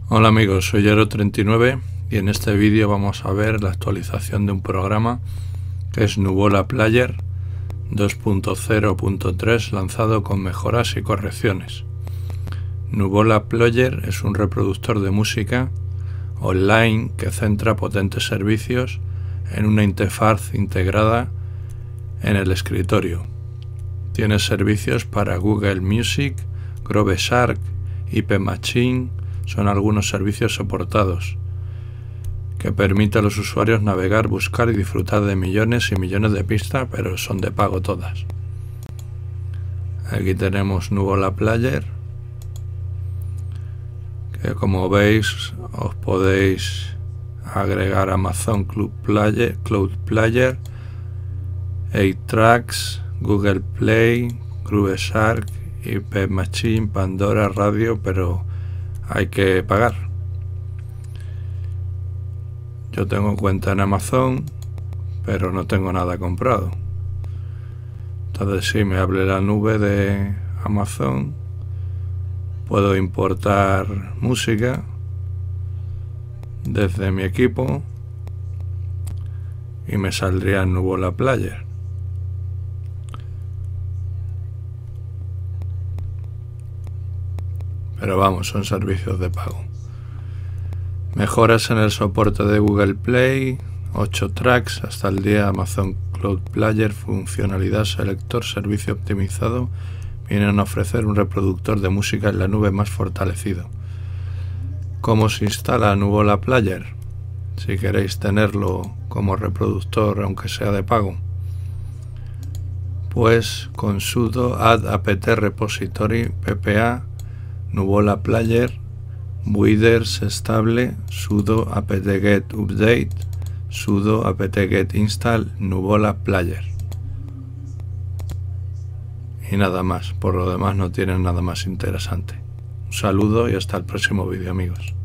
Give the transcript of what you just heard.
Hola amigos, soy Yero39 y en este vídeo vamos a ver la actualización de un programa que es Nuvola Player 2.0.3 lanzado con mejoras y correcciones. Nuvola Player es un reproductor de música online que centra potentes servicios en una interfaz integrada en el escritorio. Tiene servicios para Google Music, Grooveshark, IP Machine. Son algunos servicios soportados que permiten a los usuarios navegar, buscar y disfrutar de millones y millones de pistas, pero son de pago todas. Aquí tenemos Nuvola Player, que como veis os podéis agregar Amazon Cloud Player, 8Tracks, Google Play, Grooveshark, IP Machine, Pandora, Radio, pero hay que pagar. Yo tengo cuenta en Amazon, pero no tengo nada comprado. Entonces, si me abre la nube de Amazon, puedo importar música desde mi equipo y me saldría en Nuvola Player. Pero vamos, son servicios de pago. Mejoras en el soporte de Google Play, 8 tracks hasta el día Amazon Cloud Player, funcionalidad selector, servicio optimizado. Vienen a ofrecer un reproductor de música en la nube más fortalecido. ¿Cómo se instala Nuvola Player? Si queréis tenerlo como reproductor, aunque sea de pago, pues con sudo add apt repository ppa Nuvola Player builders estable sudo apt-get update sudo apt-get install Nuvola Player y nada más. Por lo demás no tienen nada más interesante. Un saludo y hasta el próximo vídeo, amigos.